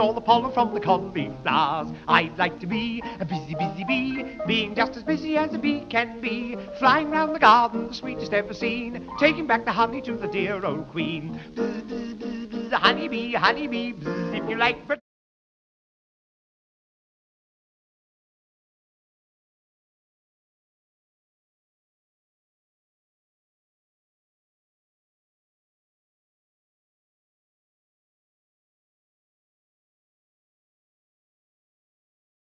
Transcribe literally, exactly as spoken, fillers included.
all the pollen from the conbean flowers. I'd like to be a busy, busy bee, being just as busy as a bee can be, flying round the garden, the sweetest ever seen, taking back the honey to the dear old queen. Bzz, bzz, bzz, bzz, honey bee, honey bee, bzz, if you like